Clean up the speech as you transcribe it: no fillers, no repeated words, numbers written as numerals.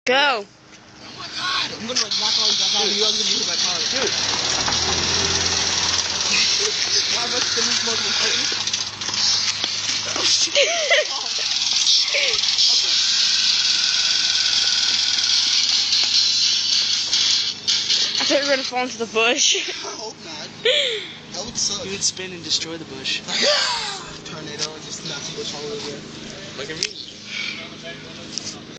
Go. Oh my god! I'm gonna like knock all you guys out. You are gonna use my car. Dude. Why am I still smoking curtains? Oh shit! Oh. Okay. I thought you were gonna fall into the bush. I hope not. That would suck. You would spin and destroy the bush. Tornado and just knock the bush all over. Look at me.